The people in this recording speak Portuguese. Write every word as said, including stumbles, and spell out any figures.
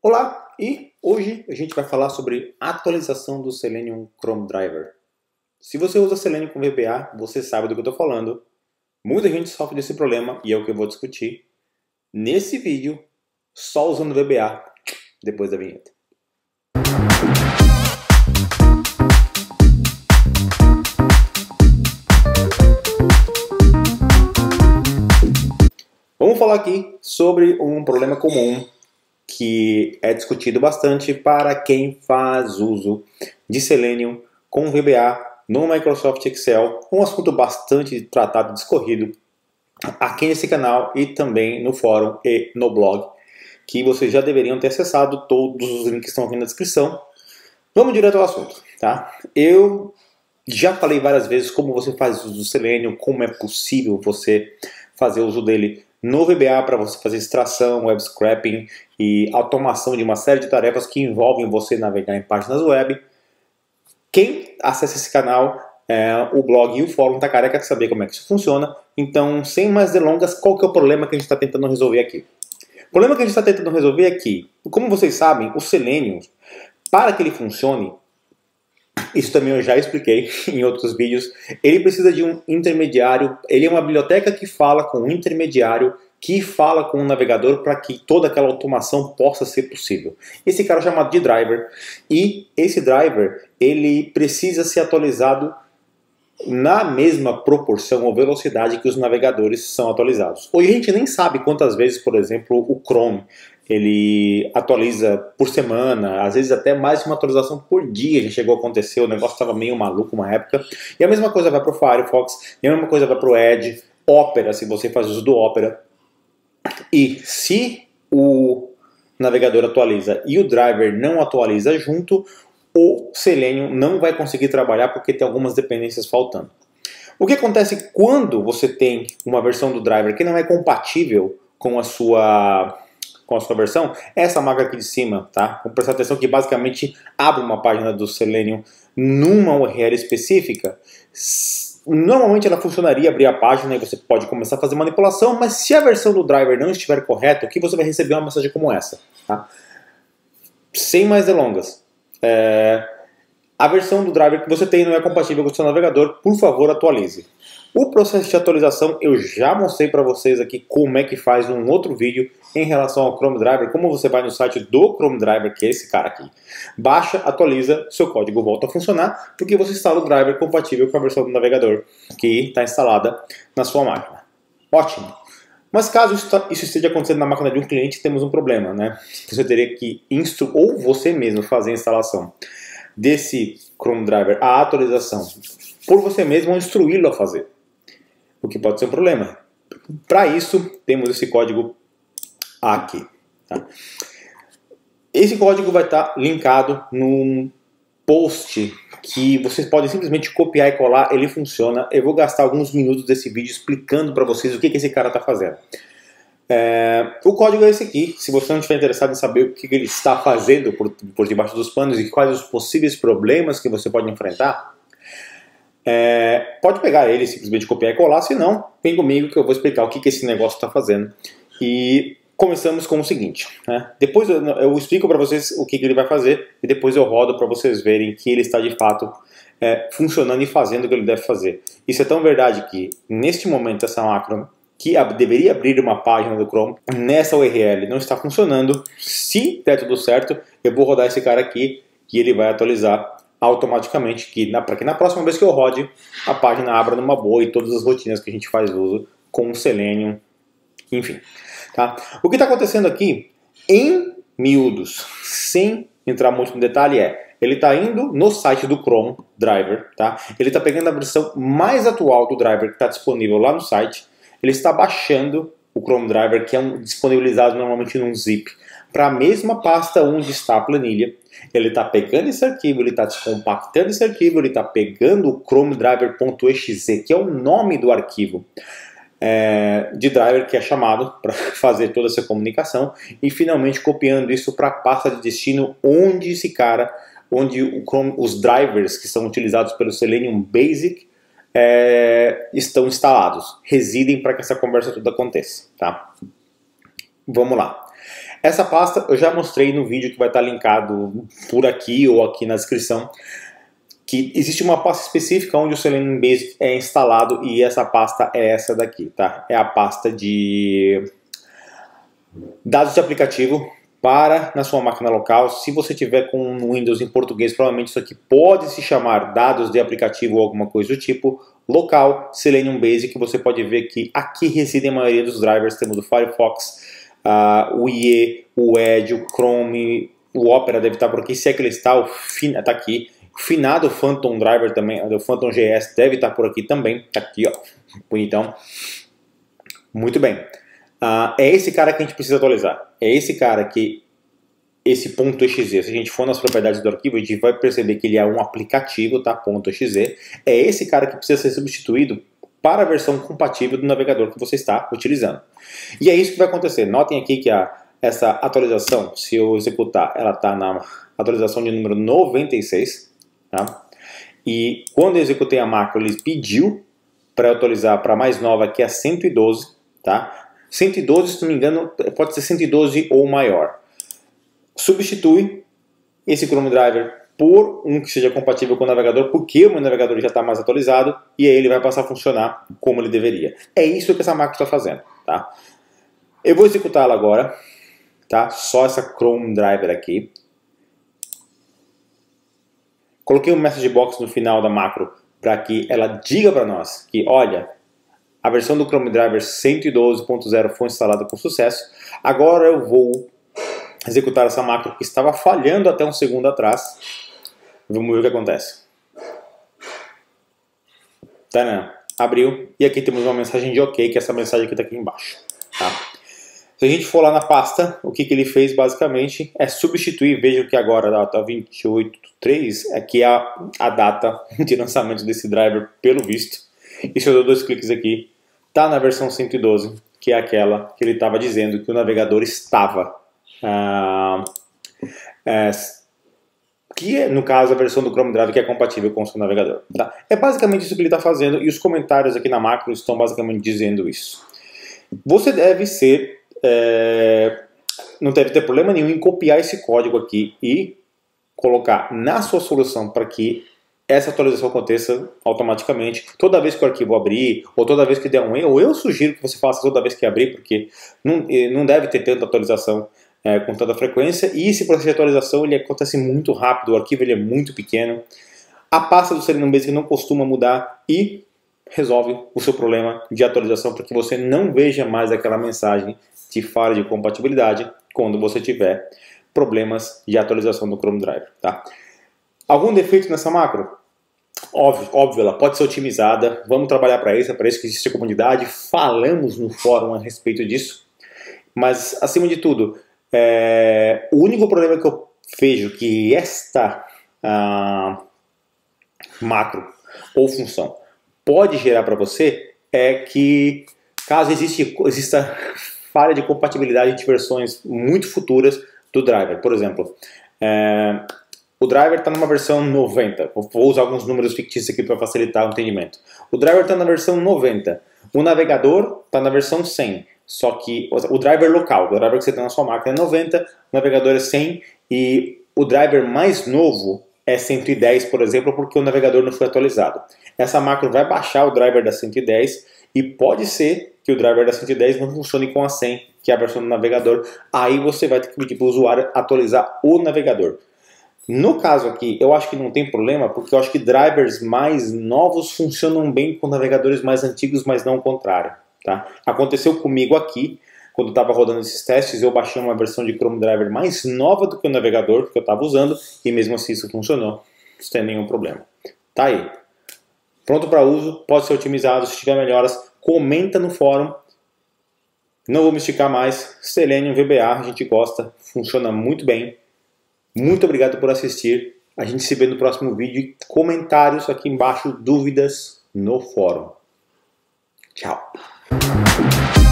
Olá, e hoje a gente vai falar sobre atualização do Selenium Chrome Driver. Se você usa Selenium com V B A, você sabe do que eu estou falando. Muita gente sofre desse problema e é o que eu vou discutir nesse vídeo, só usando V B A, depois da vinheta. Vamos falar aqui sobre um problema comum que é discutido bastante para quem faz uso de Selenium com V B A no Microsoft Excel, um assunto bastante tratado e discorrido aqui nesse canal e também no fórum e no blog, que vocês já deveriam ter acessado, todos os links estão aqui na descrição. Vamos direto ao assunto, tá? Eu já falei várias vezes como você faz uso do Selenium, como é possível você fazer uso dele no V B A para você fazer extração, web scraping e automação de uma série de tarefas que envolvem você navegar em páginas web. Quem acessa esse canal, é, o blog e o fórum está careca de saber como é que isso funciona. Então, sem mais delongas, qual que é o problema que a gente está tentando resolver aqui? O problema que a gente está tentando resolver é que, como vocês sabem, o Selenium, para que ele funcione, isso também eu já expliquei em outros vídeos, ele precisa de um intermediário, ele é uma biblioteca que fala com um intermediário, que fala com o navegador para que toda aquela automação possa ser possível. Esse cara é chamado de driver, e esse driver ele precisa ser atualizado na mesma proporção ou velocidade que os navegadores são atualizados. Hoje a gente nem sabe quantas vezes, por exemplo, o Chrome ele atualiza por semana, às vezes até mais de uma atualização por dia já chegou a acontecer, o negócio estava meio maluco uma época. E a mesma coisa vai para o Firefox, e a mesma coisa vai para o Edge, Opera, se você faz uso do Opera. E se o navegador atualiza e o driver não atualiza junto, o Selenium não vai conseguir trabalhar porque tem algumas dependências faltando. O que acontece quando você tem uma versão do driver que não é compatível com a sua, com a sua versão? Essa marca aqui de cima, tá? Vamos prestar atenção que basicamente abre uma página do Selenium numa U R L específica. Normalmente ela funcionaria abrir a página e você pode começar a fazer manipulação, mas se a versão do driver não estiver correta, aqui você vai receber uma mensagem como essa, tá? Sem mais delongas. É, a versão do driver que você tem não é compatível com o seu navegador, por favor atualize. O processo de atualização eu já mostrei para vocês aqui como é que faz num outro vídeo em relação ao Chrome Driver, como você vai no site do Chrome Driver, que é esse cara aqui. Baixa, atualiza, seu código volta a funcionar, porque você instala o driver compatível com a versão do navegador que está instalada na sua máquina. Ótimo! Mas caso isso esteja acontecendo na máquina de um cliente, temos um problema, né? Você teria que instru ou você mesmo fazer a instalação desse Chrome Driver, a atualização, por você mesmo ou instruí-lo a fazer, o que pode ser um problema. Para isso, temos esse código aqui. Tá? Esse código vai estar linkado num post que vocês podem simplesmente copiar e colar, ele funciona. Eu vou gastar alguns minutos desse vídeo explicando para vocês o que, que esse cara está fazendo. É, o código é esse aqui. Se você não estiver interessado em saber o que, que ele está fazendo por, por debaixo dos panos e quais os possíveis problemas que você pode enfrentar, é, pode pegar ele, simplesmente copiar e colar. Se não, vem comigo que eu vou explicar o que, que esse negócio está fazendo. E começamos com o seguinte, né? Depois eu, eu explico para vocês o que, que ele vai fazer e depois eu rodo para vocês verem que ele está de fato é, funcionando e fazendo o que ele deve fazer. Isso é tão verdade que neste momento essa macro que ab deveria abrir uma página do Chrome, nessa U R L não está funcionando. Se der tudo certo, eu vou rodar esse cara aqui e ele vai atualizar automaticamente, que para que na próxima vez que eu rode, a página abra numa boa e todas as rotinas que a gente faz uso com o Selenium, enfim. Tá? O que está acontecendo aqui, em miúdos, sem entrar muito no detalhe, é ele está indo no site do Chrome Driver, tá? Ele está pegando a versão mais atual do driver que está disponível lá no site, ele está baixando o Chrome Driver, que é um, disponibilizado normalmente num zip, para a mesma pasta onde está a planilha. Ele está pegando esse arquivo, ele está descompactando esse arquivo, ele está pegando o chrome driver.exe, que é o nome do arquivo é, de driver que é chamado para fazer toda essa comunicação, e finalmente copiando isso para a pasta de destino onde esse cara, onde o Chrome, os drivers que são utilizados pelo Selenium Basic é, estão instalados, residem para que essa conversa toda aconteça. Tá? Vamos lá. Essa pasta eu já mostrei no vídeo que vai estar linkado por aqui ou aqui na descrição, que existe uma pasta específica onde o Selenium Basic é instalado e essa pasta é essa daqui, tá? É a pasta de dados de aplicativo para na sua máquina local. Se você tiver com um Windows em português, provavelmente isso aqui pode se chamar dados de aplicativo ou alguma coisa do tipo. Local, Selenium Basic, você pode ver que aqui residem a maioria dos drivers. Temos o Firefox, uh, o I E, o Edge, o Chrome, o Opera deve estar por aqui, se é que ele está, o fin... tá aqui. O finado Phantom Driver também, o Phantom J S deve estar por aqui também, tá aqui, ó, bonitão. Muito bem. Uh, é esse cara que a gente precisa atualizar. É esse cara que, esse .exe, se a gente for nas propriedades do arquivo, a gente vai perceber que ele é um aplicativo, tá? .exe. É esse cara que precisa ser substituído para a versão compatível do navegador que você está utilizando. E é isso que vai acontecer. Notem aqui que a, essa atualização, se eu executar, ela está na atualização de número noventa e seis. Tá? E quando eu executei a macro, ele pediu para atualizar para a mais nova, que é a cento e doze. Tá? cento e doze, se não me engano, pode ser cento e doze ou maior. Substitui esse Chrome Driver por um que seja compatível com o navegador, porque o meu navegador já está mais atualizado, e aí ele vai passar a funcionar como ele deveria. É isso que essa macro está fazendo. Tá? Eu vou executá-la agora, tá? Só essa Chrome Driver aqui. Coloquei um message box no final da macro para que ela diga para nós que, olha, a versão do Chrome Driver cento e doze ponto zero foi instalada com sucesso. Agora eu vou executar essa macro que estava falhando até um segundo atrás. Vamos ver o que acontece. Tadã, abriu e aqui temos uma mensagem de OK, que é essa mensagem que está aqui embaixo. Tá? Se a gente for lá na pasta, o que, que ele fez basicamente é substituir, veja que agora a data vinte e oito do três, aqui é a, a data de lançamento desse driver pelo visto. E se eu dou dois cliques aqui, está na versão cento e doze, que é aquela que ele estava dizendo que o navegador estava, ah, é, que é, no caso, a versão do Chrome Driver que é compatível com o seu navegador. Tá? É basicamente isso que ele está fazendo e os comentários aqui na macro estão basicamente dizendo isso. Você deve ser... É, não deve ter problema nenhum em copiar esse código aqui e colocar na sua solução para que essa atualização aconteça automaticamente toda vez que o arquivo abrir ou toda vez que der um erro. Eu sugiro que você faça toda vez que abrir, porque não, não deve ter tanta atualização é, com tanta frequência, e esse processo de atualização ele acontece muito rápido, o arquivo ele é muito pequeno, a pasta do Selenium Basic não costuma mudar e resolve o seu problema de atualização para que você não veja mais aquela mensagem de falha de compatibilidade quando você tiver problemas de atualização do Chrome Driver. Tá? Algum defeito nessa macro? Óbvio, óbvio, ela pode ser otimizada. Vamos trabalhar para isso, é para isso que existe a comunidade. Falamos no fórum a respeito disso. Mas, acima de tudo, é... o único problema que eu vejo que esta ah, macro ou função pode gerar para você é que, caso existe, exista falha de compatibilidade de versões muito futuras do driver. Por exemplo, é, o driver está numa versão noventa. Vou usar alguns números fictícios aqui para facilitar o entendimento. O driver está na versão noventa. O navegador está na versão cem. Só que o driver local, o driver que você tem na sua máquina é noventa, o navegador é cem e o driver mais novo é cento e dez, por exemplo, porque o navegador não foi atualizado. Essa macro vai baixar o driver da cento e dez e pode ser que o driver da cento e dez não funcione com a cem, que é a versão do navegador. Aí você vai ter que pedir para o usuário atualizar o navegador. No caso aqui, eu acho que não tem problema, porque eu acho que drivers mais novos funcionam bem com navegadores mais antigos, mas não o contrário. Tá? Aconteceu comigo aqui, quando eu estava rodando esses testes, eu baixei uma versão de Chrome Driver mais nova do que o navegador que eu estava usando, e mesmo assim isso funcionou, sem nenhum problema. Tá aí. Pronto para uso, pode ser otimizado, se tiver melhoras, comenta no fórum. Não vou me esticar mais, Selenium V B A, a gente gosta, funciona muito bem. Muito obrigado por assistir, a gente se vê no próximo vídeo. Comentários aqui embaixo, dúvidas no fórum. Tchau.